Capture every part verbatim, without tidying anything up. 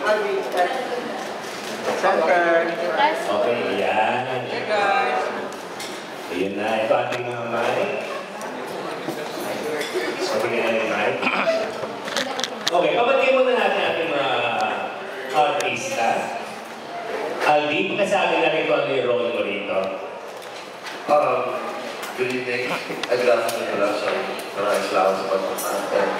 Center. Okay, yan. Hey guys. Ayun na, ito ating mga mic. Okay na yung mic. Okay, pabatiin muna natin ating mga artista. Aldi, pagkasabi na rin kung ano yung role mo rito. Um, good evening. Ay, good afternoon pala. So, maraming salamat sa pagpunta.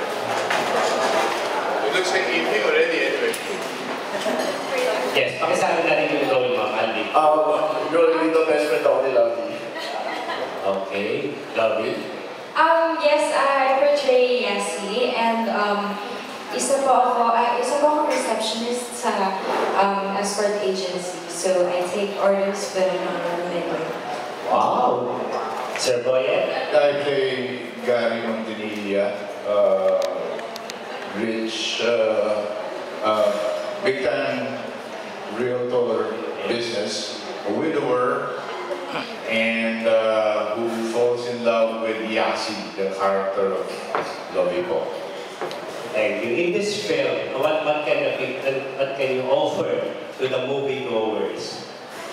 It looks like evening already anyway. Yes, pakisabi na rin yung role mo, Aldi. Um, role dito, best friend ako ni Lovey. Okay, Lovey. Um, yes, I portray Yasi, and um, isa po ako, uh, isa po ako receptionist sa um, escort agency. So I take orders from mga men. Wow! Sir Boyet? I play Gary Montanilla, uh, rich, uh, uh, big time realtor business, a widower, and uh, who falls in love with Yasi, the character of Lovey Po. Thank you. In this film, what, what, can, you, what can you offer to the moviegoers?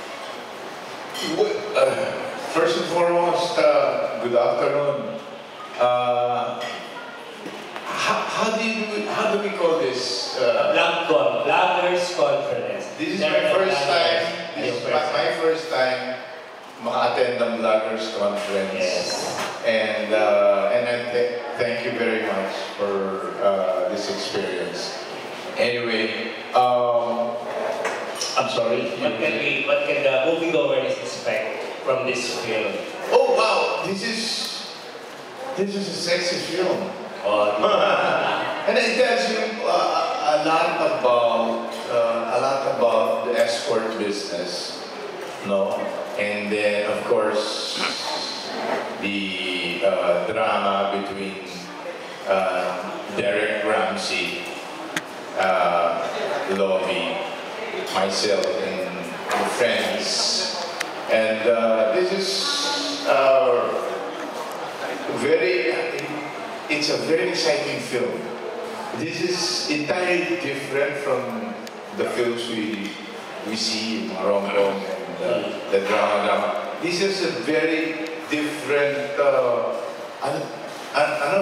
Uh, first and foremost, uh, good afternoon. Uh, how, how do you how do we call this? Uh, Blackcon, Bloggers Conference. this is my first time. This is my, my first time maka-attend ng Bloggers Conference. Yes. And uh, and I th thank you very much for uh, this experience. Anyway, um, I'm sorry. What can we, what can the moviegoers expect from this film? Oh wow, this is this is a sexy film. Oh, And it tells you uh, a lot about uh, a lot about the escort business, no? And then of course the uh, drama between uh, Derek Ramsey, uh, Lovey, myself, and my friends. And uh, this is uh, very. It's a very exciting film. This is entirely different from the films we we see in rom-com and uh, the drama drama. This is a very different. Uh, ano, an, ano?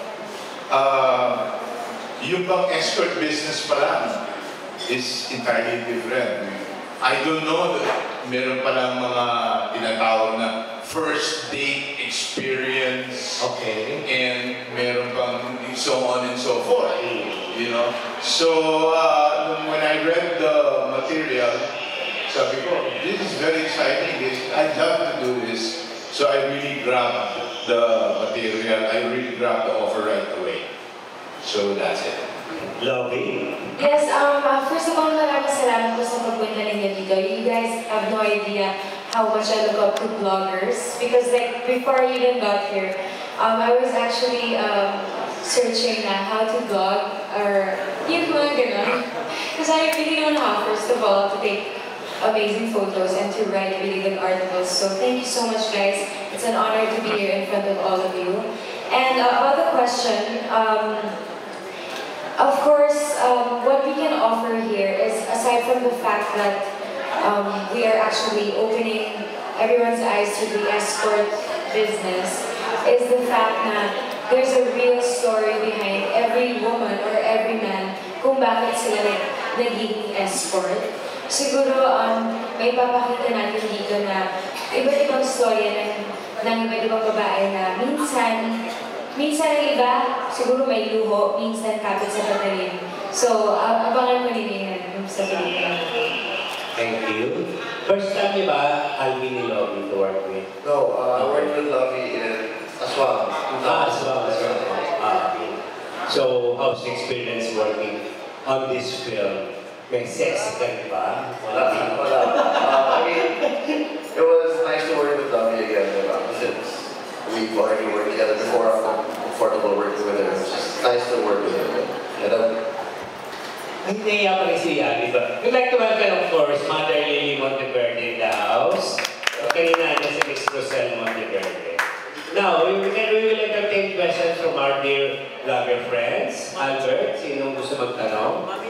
Uh, yung bang escort business pa lang is entirely different. I don't know that meron palang mga tinatawag na first date experience. okay. And meron pang so on and so forth, you know. So uh, when I read the material, sabi ko, this is very exciting. This I'd love to do this. So I really grabbed the material. I really grabbed the offer right away. So that's it. Lovey? Yes, um, uh, first of all, maraming salamat po sa pagpunta ninyo dito. You guys have no idea how much I look up to bloggers. Because like, before I even got here, um, I was actually um, searching na how to blog, or yung mga ganun. Because I really don't know how, first of all, to take amazing photos and to write really good articles. So thank you so much, guys. It's an honor to be here in front of all of you. And uh, about the question, um, of course, um, what we can offer here is, aside from the fact that um, we are actually opening everyone's eyes to the escort business, is the fact that there's a real story behind every woman or every man kung bakit sila nagiging escort. Siguro, um, may papakita natin dito na iba't ibang storya ng, ng iba't ibang babae na minsan Minsan ang iba, siguro may luho, minsan kapit sa patalim. So, uh, abangan mo nila yan sa pelikula. Thank you. First time, di ba, Alvin ni Lovey to work with? No, uh, I worked with Lovey in Aswang. Ah, as well, as well. Ah, so, how's the experience working on this film? May sex ka rin ba? Wala, wala. Uh, I mean, it was nice to work with Lovey again, diba? Since we've already worked together before, I'm comfortable working with her. It's just nice to work with her. And um, Ay, naiya pa rin si Yali ba? We'd like to welcome, of course, Mother Lily Monteverde in the house. Kanina niya si Miss Rosel Monteverde. Now, we will, we will entertain questions from our dear vlogger friends. Albert, sinong gusto magtanong? Mami Jo.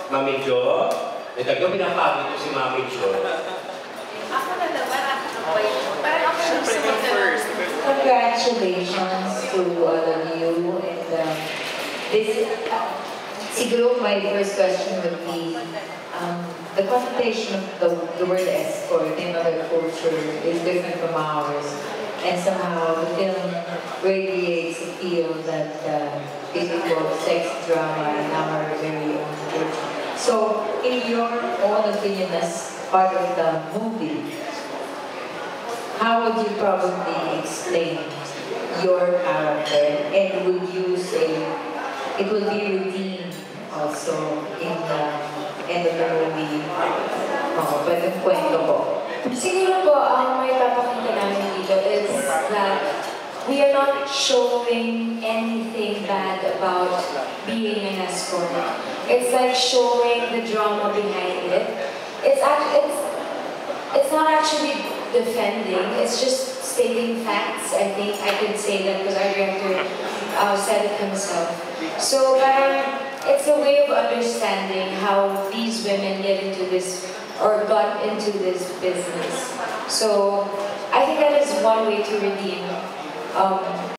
Mami Jo. Ito ko, pinapagod ko si Mami Jo. Ako na naman, ako pa yun. Parang ako yung gusto mo first. Congratulations to all of you. And um, this, uh, siguro my first question would be, um, the connotation of the, the word escort in other culture is different from ours. And somehow the film radiates a feel that uh, typical sex drama in our very own culture. So, in your own opinion as part of the movie, how would you probably explain your character, and would you say it will be redeemed also in the end of the movie? Oh, pwedeng kwento po. Siguro po, ang may papakita namin dito is that we are not showing anything bad about being an escort. It's like showing the drama behind it. It's actually, it's, it's not actually defending, it's just stating facts. I think I could say that because our director uh, said it himself. So parang it's a way of understanding how these women get into this or got into this business. So I think that is one way to redeem um,